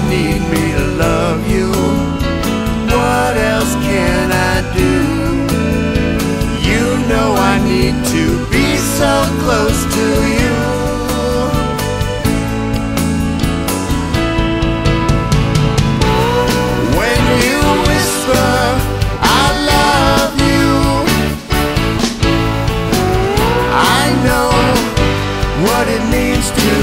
need me to love you. What else can I do? You know I need to be so close to you. When you whisper, I love you, I know what it means to